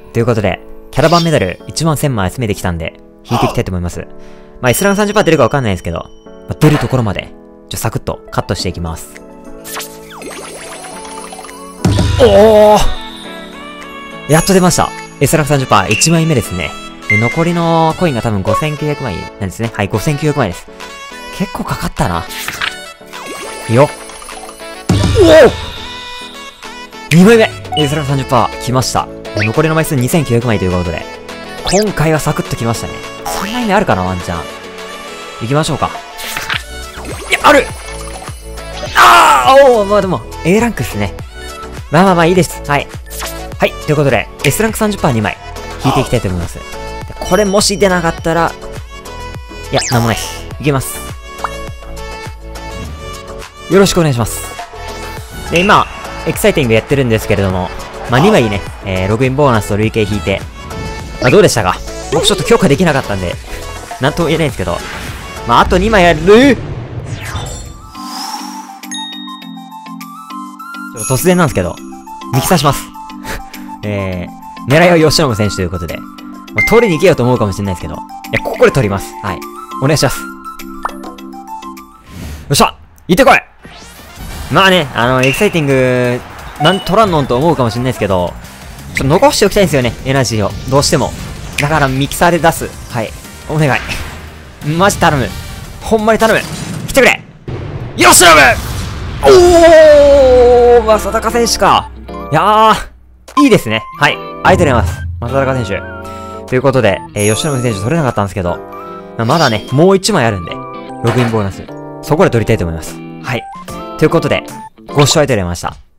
ということで、キャラバンメダル1万1000枚集めてきたんで、引いていきたいと思います。まあ、S ランク 30% 出るかわかんないですけど、まあ、出るところまで、サクッとカットしていきます。おーやっと出ました。S ランク 30%、1枚目ですね。で、残りのコインが多分5900枚なんですね。はい、5900枚です。結構かかったな。いいよ。おお !2 枚目 !S ランク 30% 来ました。残りの枚数2900枚ということで、今回はサクッと来ましたね。3枚目あるかな、ワンチャン。行きましょうか。いや、あるおー、まあでも、A ランクっすね。まあまあまあいいです。はい。はい、ということで、S ランク 30%2 枚、引いていきたいと思います。これもし出なかったら、いや、なんもないです。いきます。よろしくお願いします。で、今、エキサイティングやってるんですけれども、まあ、2枚ね、ログインボーナスと累計引いて、まあ、どうでしたか？僕ちょっと強化できなかったんで、なんとも言えないんですけど、まあ、あと2枚やる突然なんですけど、ミキサーします。狙いは吉野選手ということで、まあ、取りに行けよと思うかもしれないですけど、いや、ここで取ります。はい。お願いします。よっしゃ行ってこいまあね、エキサイティング、取らんのんと思うかもしれないですけど、ちょっと残しておきたいんですよね、エナジーを。どうしても。だからミキサーで出す。はい。お願い。マジ頼む。ほんまに頼む。来てくれよしのぶ正隆選手か。いやー、いいですね。はい。ありがとうございます。正隆選手。ということで、吉野選手取れなかったんですけど、まだね、もう1枚あるんで、ログインボーナス。そこで取りたいと思います。はい。ということで、ご視聴ありがとうございました。